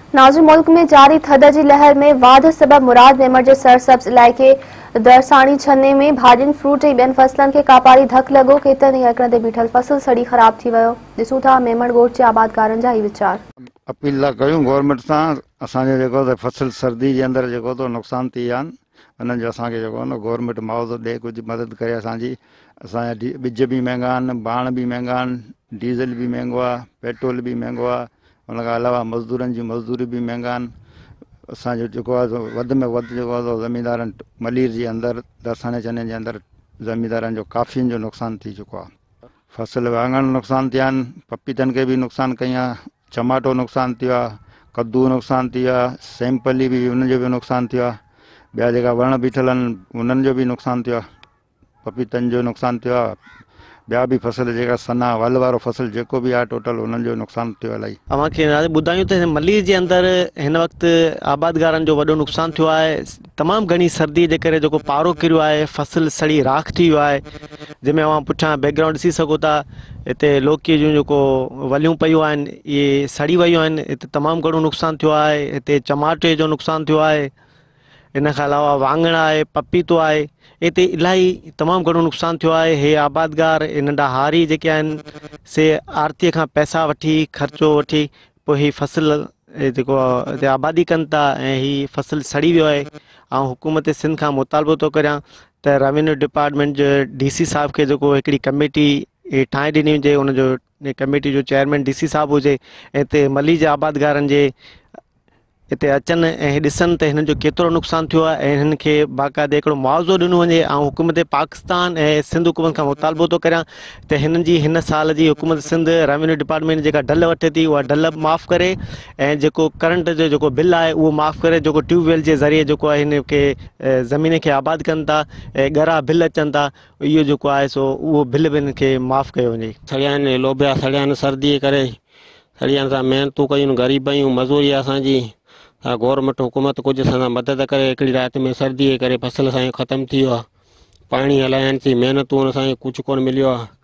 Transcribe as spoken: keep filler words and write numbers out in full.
नाज़िर मुल्क में जारी थध जी लहर में वाध सबब मुराद मेमर के सरसब्ज इलाइक़े दरसानी छन्ने में भाॼियुनि फ्रूट ऐं ॿियनि फसलनि खे कापारी धक लॻो। केतिरनि ई एकड़नि ते बीठल फसल सड़ी ख़राब थी वियो। ॾिसूं था मेमण ॻोठ जे आबादकारनि जा ही वीचार। अपील था कयूं गवर्नमेंट सां, असांजो जेको त फसल सर्दी जे अंदरि जेको तो नुक़सान थी विया आहिनि, उन्हनि जो असांखे जेको न गवर्नमेंट मुआवज़ो ॾे, कुझु मदद करे असांजी। असांजा ॿिज बि महांगा आहिनि, बाण बि महांगा आहिनि, डीज़ल बि महांगो आहे, पेट्रोल बि महांगो आहे, उन खां अलावा मज़दूरनि जी मज़दूरी बि महांगा आहिनि। असांजो जेको आहे वधि में वधि जेको आहे ज़मींदारनि मलीर जे अंदरि दरसाने चने जे अंदरि ज़मींदारनि जो काफ़ियुनि जो नुक़सानु थी चुको आहे। फसल वाङण नुक़सान थिया आहिनि, पपीतनि खे बि नुक़सानु कई आहे, टमाटो नुक़सानु थियो आहे, कद्दू नुक़सानु थी वियो आहे, सेमपली बि उनजो बि नुक़सानु थियो आहे, ॿिया जेका वण बीठल आहिनि उन्हनि जो बि नुक़सानु थियो आहे, पपीतनि जो नुक़सानु थियो आहे, ॿिया बि फसल जेका सना वल वारो फसल जेको बि आहे टोटल उन्हनि जो नुक़सानु थियो इलाही। अव्हांखे ॿुधायूं त मलीर जे अंदरि हिन वक़्तु आबादगारनि जो वॾो नुक़सानु थियो आहे। तमामु घणी सर्दी जे करे जेको पारो किरियो आहे, फसल सड़ी राख थी वियो आहे, जंहिंमें अव्हां पुठियां बैकग्राउंड ॾिसी सघो था। हिते लौकी जूं जेको वलियूं पयूं आहिनि इहे सड़ी वियूं आहिनि। हिते तमामु घणो नुक़सानु थियो आहे। हिते टमाटे जो नुक़सानु थियो आहे। इन खां अलावा वाङण आहे, पपीतो आहे, हिते इलाही तमामु घणो नुक़सानु थियो आहे। हे आबादगार नंढा हारी जेके आहिनि से आरतीअ खां पैसा वठी ख़र्चो वठी पोइ हीअ फसल जेको हिते आबादी कनि था ऐं हीअ फसल सड़ी वियो आहे। ऐं हुकूमत सिंध खां मुतालबो थो करियां त रेवेन्यू डिपार्टमेंट जो डी सी साहिब खे जेको हिकिड़ी कमेटी ठाहे ॾिनी हुजे, हुनजो कमेटी जो चेयरमैन डी सी साहिबु हुजे ऐं हिते मली जे आबादगारनि जे हिते अचनि ऐं ॾिसनि त हिननि जो केतिरो नुक़सानु थियो आहे ऐं हिननि खे बाक़ाइदे हिकिड़ो मुआवज़ो ॾिनो वञे। ऐं हुकूमत पाकिस्तान ऐं सिंध हुकूमत खां मुतालबो थो करियां त हिननि जी हिन साल जी हुकूमत सिंध रेवेन्यू डिपार्टमेंट जेका ढल वठे थी उहा ढल माफ़ु करे ऐं जेको करंट जो जेको बिल आहे उहो माफ़ु करे, जेको ट्यूबवेल जे ज़रिए जेको आहे हिन खे ज़मीन खे आबाद कनि था ऐं ॻरा बिल अचनि था, इहो जेको आहे सो उहो बिल बि हिन खे माफ़ु कयो वञे। सड़िया आहिनि, लोभिया सड़िया आहिनि सर्दी करे, सड़िया सां महिनतूं कयूं, ग़रीब आहियूं, मज़ूरी आहे असांजी। गवर्नमेंट हुकूमत कुझु असां मदद करे, हिकिड़ी राति में सर्दी जे करे फसल असांजो ख़तमु थी वियो आहे। पाणी हलाइण जी महिनतूं असांखे कुझु कोन मिलियो आहे।